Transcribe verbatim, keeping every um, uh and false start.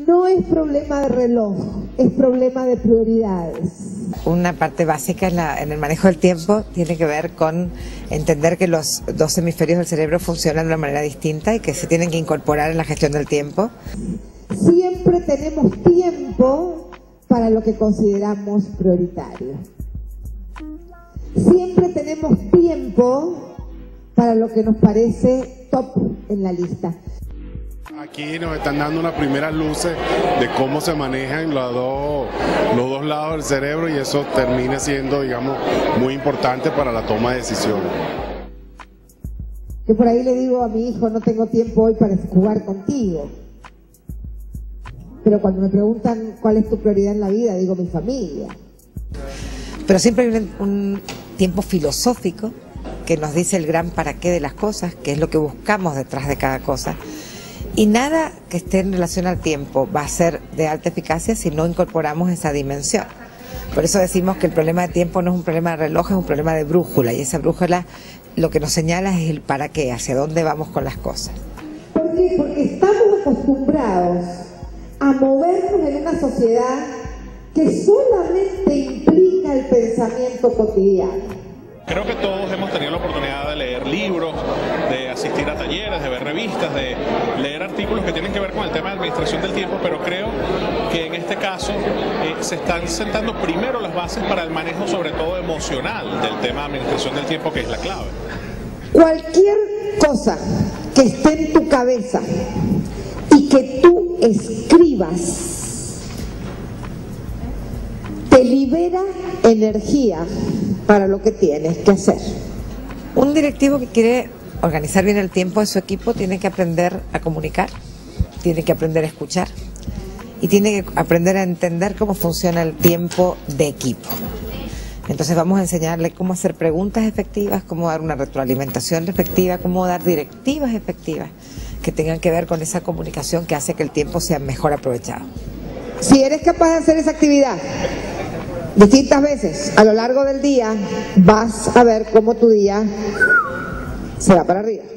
No es problema de reloj, es problema de prioridades. Una parte básica en, la, en el manejo del tiempo tiene que ver con entender que los dos hemisferios del cerebro funcionan de una manera distinta y que se tienen que incorporar en la gestión del tiempo. Siempre tenemos tiempo para lo que consideramos prioritario. Siempre tenemos tiempo para lo que nos parece top en la lista. Aquí nos están dando unas primeras luces de cómo se manejan los dos, los dos lados del cerebro, y eso termina siendo, digamos, muy importante para la toma de decisiones. Que por ahí le digo a mi hijo, no tengo tiempo hoy para jugar contigo. Pero cuando me preguntan cuál es tu prioridad en la vida, digo mi familia. Pero siempre hay un, un tiempo filosófico que nos dice el gran para qué de las cosas, que es lo que buscamos detrás de cada cosa. Y nada que esté en relación al tiempo va a ser de alta eficacia si no incorporamos esa dimensión. Por eso decimos que el problema de tiempo no es un problema de reloj, es un problema de brújula. Y esa brújula lo que nos señala es el para qué, hacia dónde vamos con las cosas. ¿Por qué? Porque estamos acostumbrados a movernos en una sociedad que solamente implica el pensamiento cotidiano. Creo que todos hemos tenido la oportunidad de leer libros, de asistir a talleres, de ver revistas, de leer artículos que tienen que ver con el tema de administración del tiempo, pero creo que en este caso eh, se están sentando primero las bases para el manejo, sobre todo emocional, del tema de administración del tiempo, que es la clave. Cualquier cosa que esté en tu cabeza y que tú escribas te libera energía para lo que tienes que hacer. Un directivo que quiere organizar bien el tiempo de su equipo tiene que aprender a comunicar, tiene que aprender a escuchar y tiene que aprender a entender cómo funciona el tiempo de equipo. Entonces vamos a enseñarle cómo hacer preguntas efectivas, cómo dar una retroalimentación efectiva, cómo dar directivas efectivas que tengan que ver con esa comunicación que hace que el tiempo sea mejor aprovechado. Si eres capaz de hacer esa actividad distintas veces a lo largo del día, vas a ver cómo tu día se va para arriba.